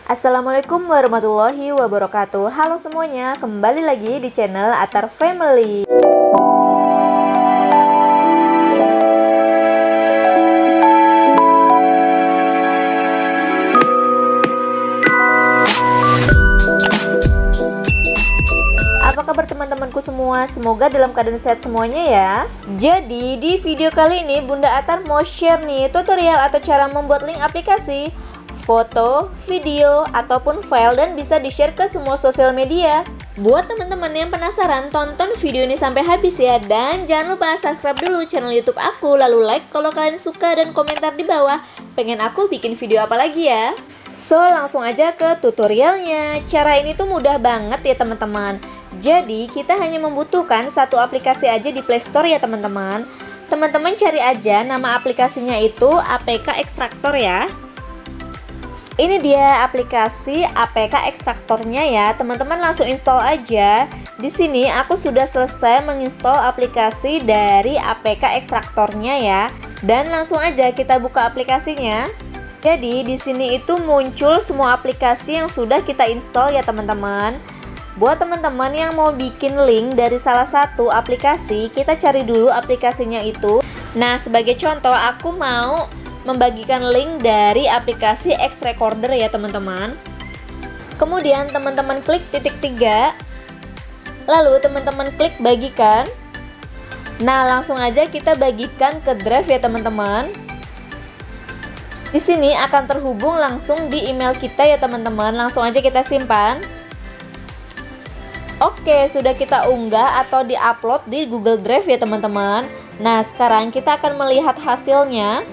Assalamualaikum warahmatullahi wabarakatuh. Halo semuanya, kembali lagi di channel Atar Family. Apa kabar teman-temanku semua? Semoga dalam keadaan sehat semuanya ya. Jadi di video kali ini Bunda Atar mau share nih tutorial atau cara membuat link aplikasi, foto, video, ataupun file dan bisa di-share ke semua sosial media. Buat teman-teman yang penasaran, tonton video ini sampai habis ya. Dan jangan lupa subscribe dulu channel YouTube aku, lalu like kalau kalian suka dan komentar di bawah pengen aku bikin video apa lagi ya. So, langsung aja ke tutorialnya. Cara ini tuh mudah banget ya teman-teman. Jadi, kita hanya membutuhkan satu aplikasi aja di Play Store ya teman-teman. Teman-teman cari aja nama aplikasinya itu APK Extractor ya. Ini dia aplikasi APK Extractornya ya. Teman-teman langsung install aja. Di sini aku sudah selesai menginstal aplikasi dari APK Extractornya ya. Dan langsung aja kita buka aplikasinya. Jadi di sini itu muncul semua aplikasi yang sudah kita install ya teman-teman. Buat teman-teman yang mau bikin link dari salah satu aplikasi, kita cari dulu aplikasinya itu. Nah, sebagai contoh aku mau membagikan link dari aplikasi X Recorder ya teman-teman. Kemudian teman-teman klik titik 3, lalu teman-teman klik bagikan. Nah, langsung aja kita bagikan ke drive ya teman-teman. Di sini akan terhubung langsung di email kita ya teman-teman. Langsung aja kita simpan. Oke, sudah kita unggah atau di-upload di Google Drive ya teman-teman. Nah, sekarang kita akan melihat hasilnya.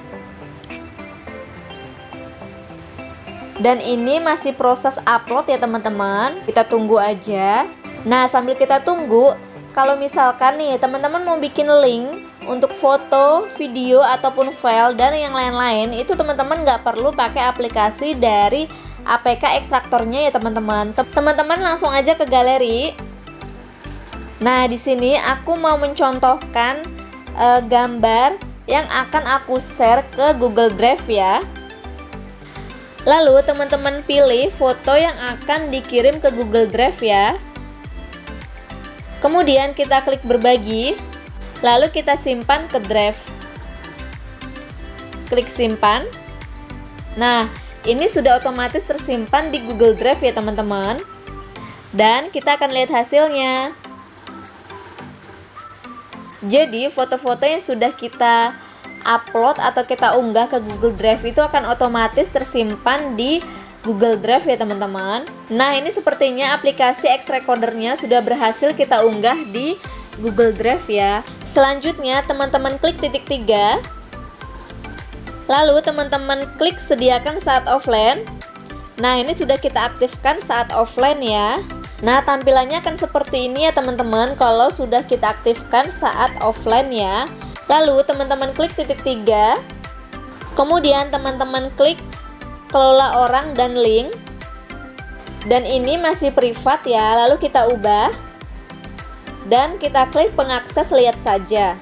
Dan ini masih proses upload ya teman-teman. Kita tunggu aja. Nah, sambil kita tunggu, kalau misalkan nih teman-teman mau bikin link untuk foto, video, ataupun file dan yang lain-lain, itu teman-teman nggak perlu pakai aplikasi dari APK Extractornya ya teman-teman. Teman-teman langsung aja ke galeri. Nah, di sini aku mau mencontohkan gambar yang akan aku share ke Google Drive ya. Lalu teman-teman pilih foto yang akan dikirim ke Google Drive ya. Kemudian kita klik berbagi, lalu kita simpan ke Drive. Klik simpan. Nah, ini sudah otomatis tersimpan di Google Drive ya teman-teman. Dan kita akan lihat hasilnya. Jadi foto-foto yang sudah kita upload atau kita unggah ke Google Drive itu akan otomatis tersimpan di Google Drive ya teman-teman. Nah, ini sepertinya aplikasi X Recordernya sudah berhasil kita unggah di Google Drive ya. Selanjutnya teman-teman klik titik 3, lalu teman-teman klik sediakan saat offline. Nah, ini sudah kita aktifkan saat offline ya. Nah, tampilannya akan seperti ini ya teman-teman kalau sudah kita aktifkan saat offline ya. Lalu teman-teman klik titik 3, kemudian teman-teman klik kelola orang dan link, dan ini masih privat ya. Lalu kita ubah dan kita klik pengakses lihat saja,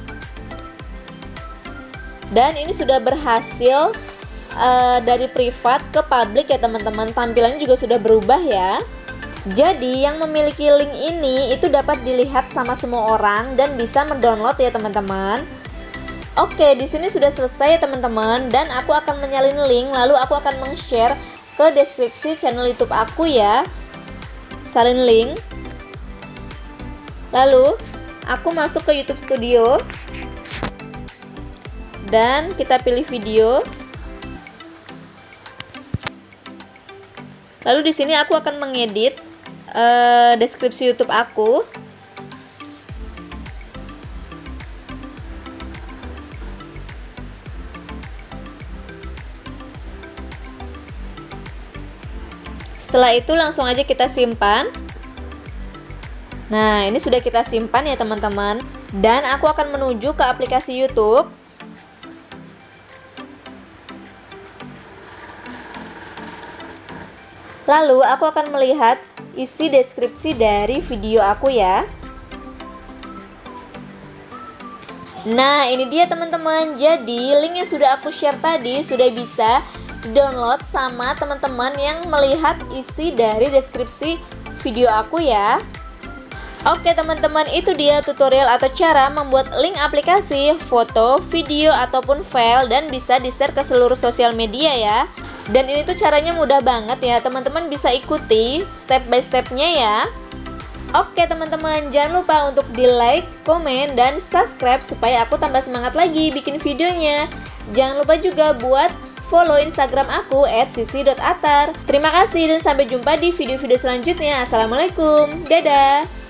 dan ini sudah berhasil dari privat ke public ya teman-teman. Tampilannya juga sudah berubah ya. Jadi yang memiliki link ini itu dapat dilihat sama semua orang dan bisa mendownload ya teman-teman. Oke, di sini sudah selesai ya teman-teman, dan aku akan menyalin link, lalu aku akan meng-share ke deskripsi channel YouTube aku ya. Salin link. Lalu aku masuk ke YouTube Studio dan kita pilih video. Lalu di sini aku akan mengedit deskripsi YouTube aku. Setelah itu langsung aja kita simpan. Nah, ini sudah kita simpan ya teman-teman. Dan aku akan menuju ke aplikasi YouTube. Lalu aku akan melihat isi deskripsi dari video aku ya. Nah, ini dia teman-teman. Jadi link yang sudah aku share tadi sudah bisa di-download sama teman-teman yang melihat isi dari deskripsi video aku ya. Oke teman-teman, itu dia tutorial atau cara membuat link aplikasi, foto, video, ataupun file dan bisa di-share ke seluruh sosial media ya. Dan ini tuh caranya mudah banget ya, teman-teman bisa ikuti step by stepnya ya. Oke teman-teman, jangan lupa untuk di like, komen, dan subscribe supaya aku tambah semangat lagi bikin videonya. Jangan lupa juga buat follow Instagram aku @sisi.atar. Terima kasih dan sampai jumpa di video-video selanjutnya. Assalamualaikum, dadah.